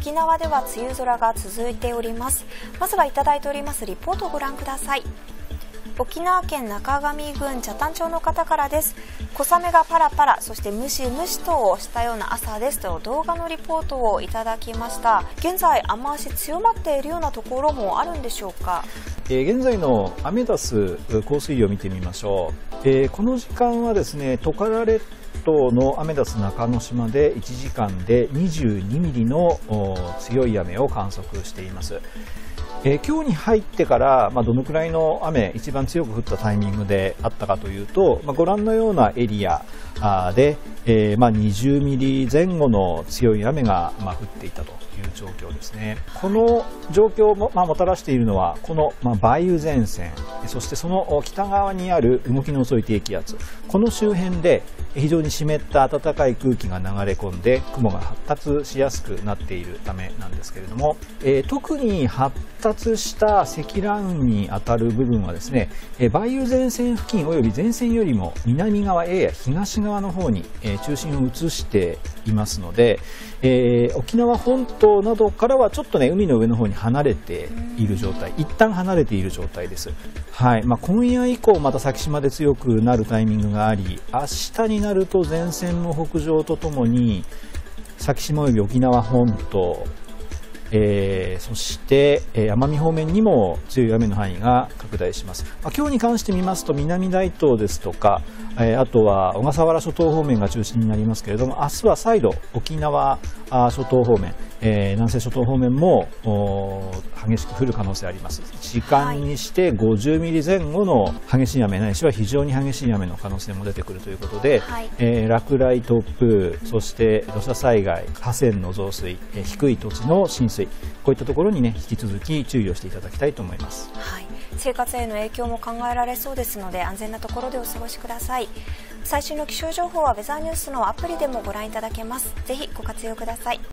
沖縄では梅雨空が続いております。まずはいただいておりますリポートをご覧ください。沖縄県中上郡北谷町の方からです。小雨がパラパラ、そしてムシムシとしたような朝ですと動画のリポートをいただきました。現在雨足強まっているようなところもあるんでしょうか。 現在のアメダス降水量を見てみましょう。この時間はですね、トカラ列島のアメダス中之島で1時間で22ミリの強い雨を観測しています。今日に入ってから、どのくらいの雨、一番強く降ったタイミングであったかというと、ご覧のようなエリアで、20ミリ前後の強い雨が降っていたという状況ですね。この状況をもたらしているのは、この梅雨前線、そしてその北側にある動きの遅い低気圧、この周辺で非常に湿った暖かい空気が流れ込んで雲が発達しやすくなっているためなんですけれども、特に発達した積乱雲に当たる部分はですね、梅雨前線付近および前線よりも南側やや東側の方に中心を移していますので、沖縄本島などからはちょっとね、海の上の方に離れている状態、一旦離れている状態です。はい、今夜以降また先島で強くなるタイミングがあり、明日になると前線の北上とともに先島および沖縄本島、そして奄美方面にも強い雨の範囲が拡大します。今日に関して見ますと南大東ですとか、あとは小笠原諸島方面が中心になりますけれども、明日は再度沖縄諸島方面、南西諸島方面も激しく降る可能性あります。時間にして50ミリ前後の激しい雨ないしは非常に激しい雨の可能性も出てくるということで、落雷、突風、そして土砂災害、河川の増水、低い土地の浸水、こういったところにね、引き続き注意をしていただきたいと思います。 生活への影響も考えられそうですので、安全なところでお過ごしください。最新の気象情報はウェザーニュースのアプリでもご覧いただけます。ぜひご活用ください。